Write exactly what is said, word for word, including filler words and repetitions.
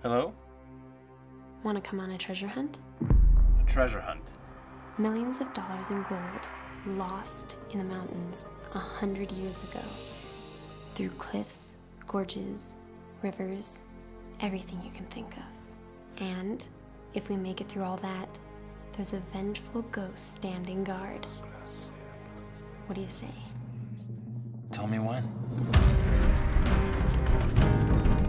Hello? Want to come on a treasure hunt? A treasure hunt? Millions of dollars in gold lost in the mountains a hundred years ago. Through cliffs, gorges, rivers, everything you can think of. And if we make it through all that, there's a vengeful ghost standing guard. What do you say? Tell me when.